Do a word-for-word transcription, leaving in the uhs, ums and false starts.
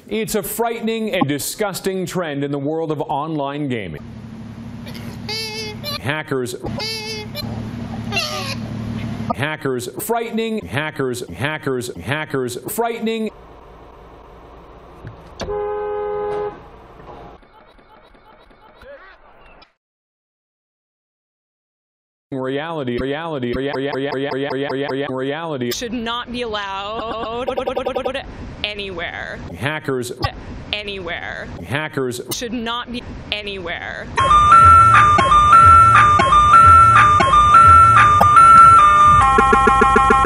It's a frightening and disgusting trend in the world of online gaming. Hackers Hackers frightening hackers hackers hackers frightening Reality, reality, reality, reality should not be allowed anywhere. Hackers Anywhere. Hackers should not be anywhere. You